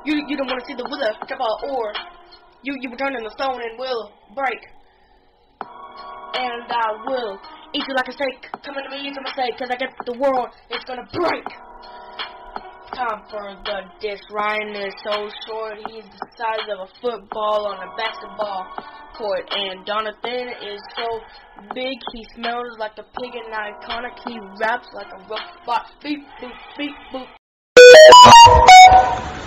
You don't want to see the wither or you return in the stone and will break. And I will eat you like a steak. Come into me, eat a mistake, cause I get the world, it's gonna break. Time for the dish. Ryan is so short, he's the size of a football on a basketball court. And Jonathan is so big, he smells like a pig and iconic. He raps like a robot. Beep, boop, beep, boop.